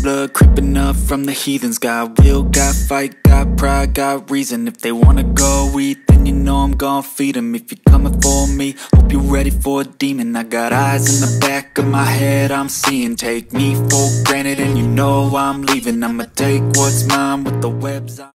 blood creeping up from the heathens. Got will, got fight, got pride, got reason. If they wanna go eat, then you know I'm gon' feed them. If you're coming for me, hope you're ready for a demon. I got eyes in the back of my head, I'm seeing. Take me for granted and you know I'm leaving. I'ma take what's mine with the webs